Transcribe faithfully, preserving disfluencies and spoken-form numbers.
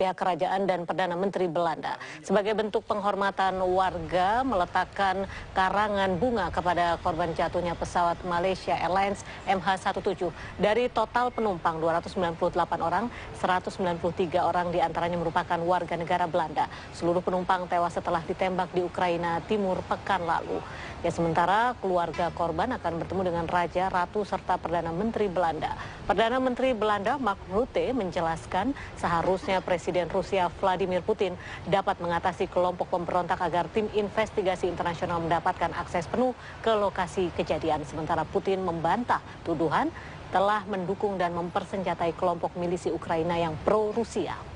pihak kerajaan dan Perdana Menteri Belanda. Sebagai bentuk penghormatan, warga meletakkan karangan bunga kepada korban jatuhnya pesawat Malaysia Airlines M H tujuh belas. Dari total penumpang dua ratus sembilan puluh delapan orang, seratus sembilan puluh tiga orang diantaranya merupakan warga negara Belanda. Seluruh penumpang tewas setelah ditembak di Ukraina Timur pekan lalu. Ya, sementara keluarga korban akan bertemu dengan Raja, Ratu, serta Perdana Menteri Belanda. Perdana Menteri Belanda Mark Rutte menjelaskan seharusnya Presiden Rusia Vladimir Putin dapat mengatasi kelompok pemberontak agar tim investigasi internasional mendapatkan akses penuh ke lokasi kejadian. Sementara Putin membantah tuduhan telah mendukung dan mempersenjatai kelompok milisi Ukraina yang pro-Rusia.